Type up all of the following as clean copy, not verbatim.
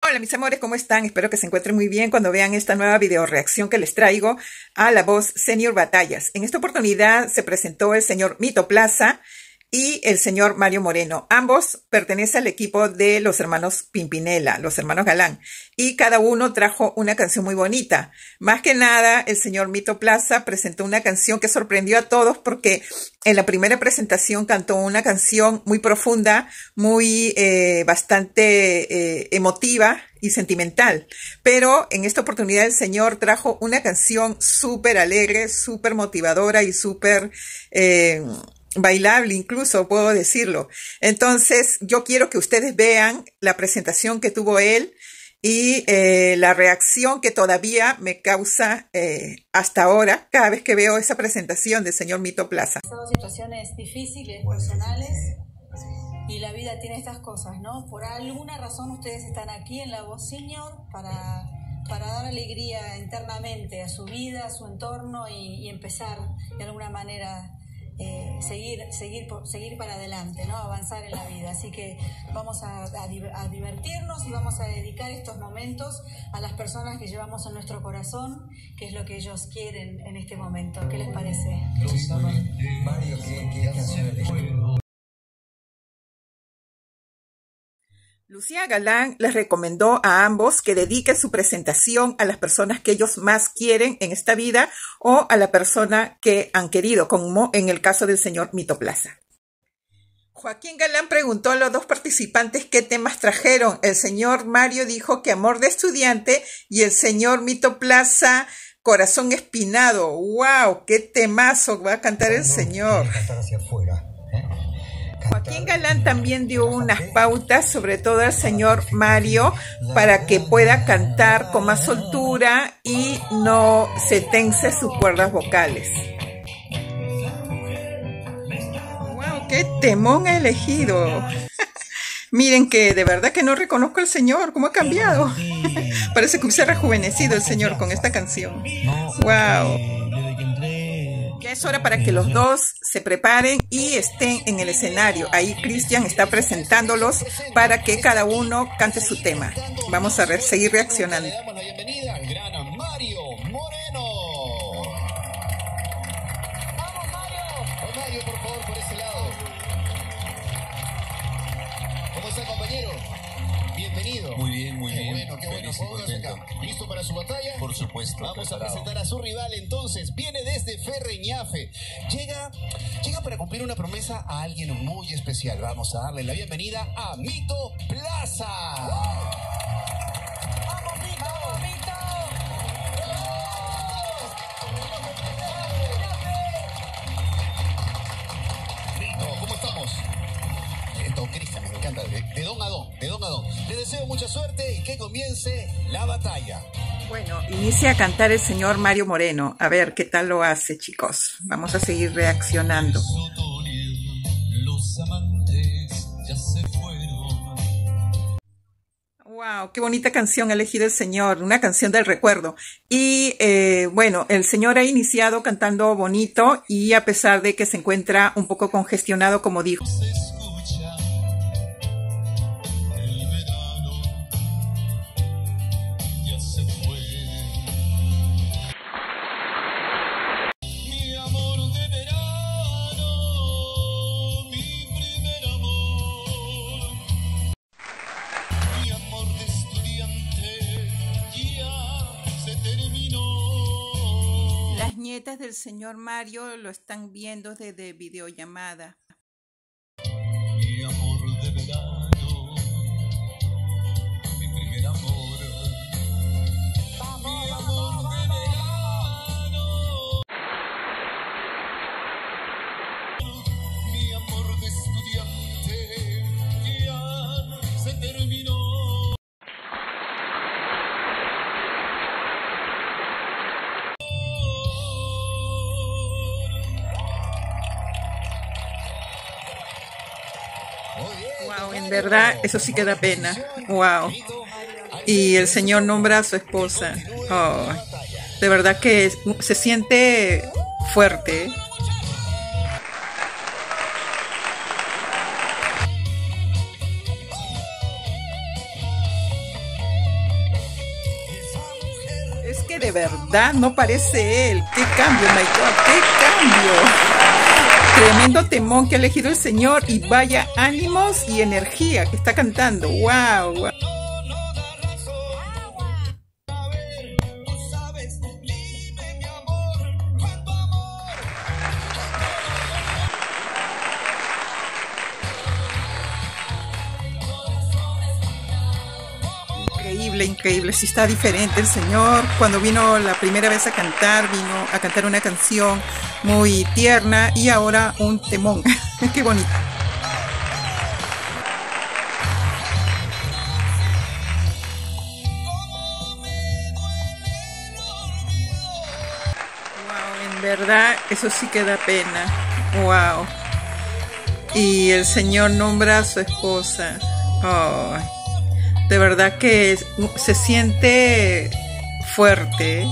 Hola mis amores, ¿cómo están? Espero que se encuentren muy bien cuando vean esta nueva video reacción que les traigo a La Voz Senior Batallas. En esta oportunidad se presentó el señor Mito Plaza y el señor Mario Moreno. Ambos pertenecen al equipo de los hermanos Pimpinela, los hermanos Galán, y cada uno trajo una canción muy bonita. Más que nada, el señor Mito Plaza presentó una canción que sorprendió a todos porque en la primera presentación cantó una canción muy profunda, muy bastante emotiva y sentimental. Pero en esta oportunidad el señor trajo una canción súper alegre, súper motivadora y súper bailable, incluso puedo decirlo. Entonces yo quiero que ustedes vean la presentación que tuvo él y la reacción que todavía me causa hasta ahora cada vez que veo esa presentación del señor Mito Plaza. He pasado situaciones difíciles, personales, y la vida tiene estas cosas, ¿no? Por alguna razón ustedes están aquí en La Voz Senior para dar alegría internamente a su vida, a su entorno y empezar de alguna manera seguir para adelante, ¿no? Avanzar en la vida. Así que vamos a divertirnos y vamos a dedicar estos momentos a las personas que llevamos en nuestro corazón, que es lo que ellos quieren en este momento. ¿Qué les parece? Mario, ¿qué canción elegiste? Lucía Galán les recomendó a ambos que dediquen su presentación a las personas que ellos más quieren en esta vida o a la persona que han querido, como en el caso del señor Mito Plaza. Joaquín Galán preguntó a los dos participantes qué temas trajeron. El señor Mario dijo que Amor de Estudiante y el señor Mito Plaza, Corazón Espinado. ¡Wow! ¡Qué temazo va a cantar el señor! Joaquín Galán también dio unas pautas, sobre todo al señor Mario, para que pueda cantar con más soltura y no se tense sus cuerdas vocales. ¡Wow! ¡Qué temón ha elegido! Miren que de verdad que no reconozco al señor, cómo ha cambiado. Parece que se ha rejuvenecido el señor con esta canción. ¡Wow! Ya es hora para que los dos se preparen y estén en el escenario. Ahí Cristian está presentándolos para que cada uno cante su tema. Vamos a seguir reaccionando. Le damos la bienvenida al gran Mario Moreno. ¡Vamos, Mario! Mario, por favor, por ese lado. ¿Cómo está, compañero? Bienvenido. Muy bien, muy bien. Bueno, qué bueno. Póngase acá. ¿Listo para su batalla? Por supuesto. Vamos a presentar a su rival entonces. Viene desde Ferreñafe. Llega para cumplir una promesa a alguien muy especial. Vamos a darle la bienvenida a Mito Plaza. ¡Vamos, Mito! ¡Vamos, Mito! Mito, ¿cómo estamos? Don Cristian, me encanta. De don a don, de don a don. Les deseo mucha suerte y que comience la batalla. Bueno, inicia a cantar el señor Mario Moreno. A ver qué tal lo hace, chicos. Vamos a seguir reaccionando. Los amantes ya se fueron. Wow, qué bonita canción ha elegido el señor, una canción del recuerdo. Y bueno, el señor ha iniciado cantando bonito y a pesar de que se encuentra un poco congestionado, como dijo. Las nietas del señor Mario lo están viendo desde videollamada. Mi amor de verano, mi primer amor. Mi amor de verano, mi amor de estudiante, ya se terminó. Wow, en verdad, eso sí que da pena. Wow. Y el señor nombra a su esposa. Oh, de verdad que se siente fuerte. de verdad no parece él. ¡Qué cambio, my God! ¡Qué cambio! Tremendo temón que ha elegido el Señor y vaya ánimos y energía que está cantando. ¡Wow! Wow. Increíble, increíble. Sí está diferente el Señor. Cuando vino la primera vez a cantar, vino a cantar una canción muy tierna y ahora un temón. Qué bonito. Wow, en verdad, eso sí que da pena. Wow. Y el Señor nombra a su esposa. Oh. De verdad que se siente fuerte.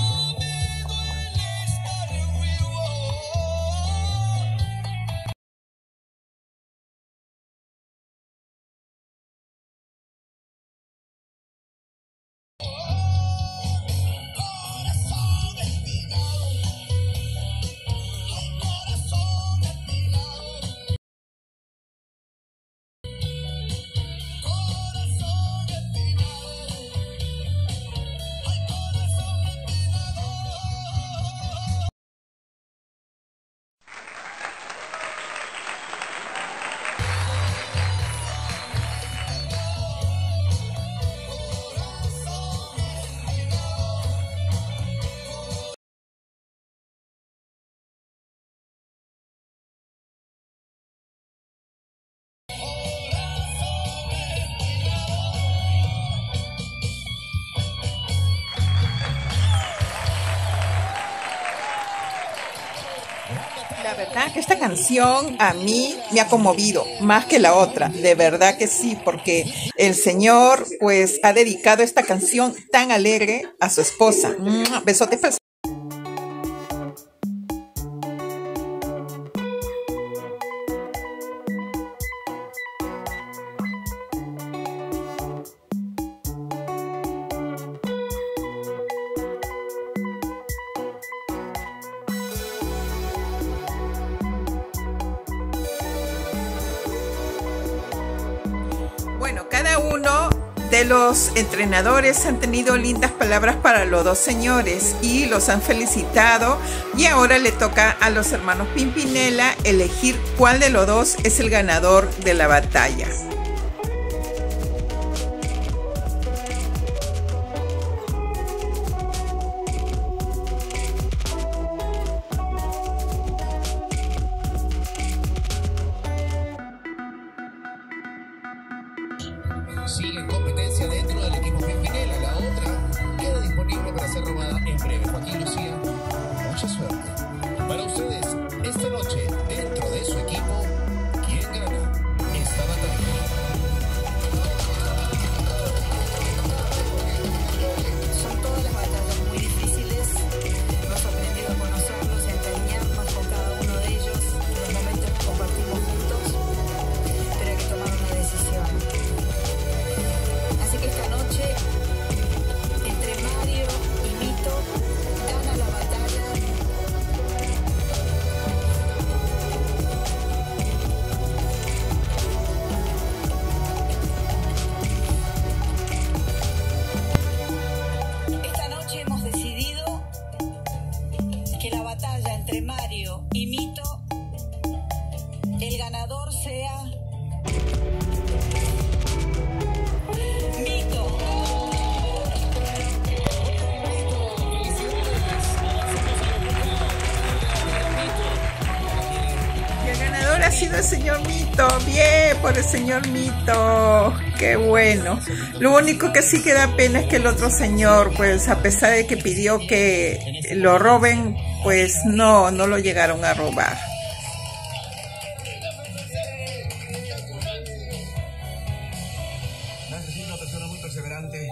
La verdad que esta canción a mí me ha conmovido más que la otra, de verdad que sí, porque el Señor pues ha dedicado esta canción tan alegre a su esposa. Besotes para el Bueno, cada uno de los entrenadores han tenido lindas palabras para los dos señores y los han felicitado, y ahora le toca a los hermanos Pimpinela elegir cuál de los dos es el ganador de la batalla. Sigue competencia dentro del equipo Pimpinela. La otra queda disponible para ser robada en breve. Joaquín, Lucía, mucha suerte. Para ustedes, esta noche, dentro de su equipo, ¿quién gana esta batalla? Son todas las batallas muy difíciles. Hemos aprendido a conocerlos y a encariñarnos con cada uno de ellos. Los momentos que compartimos juntos, pero hay que tomar una decisión. Así que esta noche, entre Mario y Mito, gana la batalla. Esta noche hemos decidido que la batalla entre Mario y Mito, el ganador sea Mito. Y el ganador ha sido el señor Mito. Bien por el señor Mito. Qué bueno. Lo único que sí que da pena es que el otro señor, pues a pesar de que pidió que lo roben, pues no lo llegaron a robar. Una persona muy perseverante.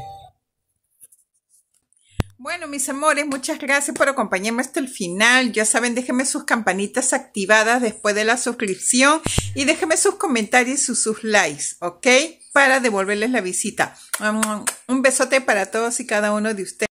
Bueno, mis amores, muchas gracias por acompañarme hasta el final. Ya saben, déjenme sus campanitas activadas después de la suscripción y déjenme sus comentarios y sus likes, ¿ok? Para devolverles la visita. Un besote para todos y cada uno de ustedes.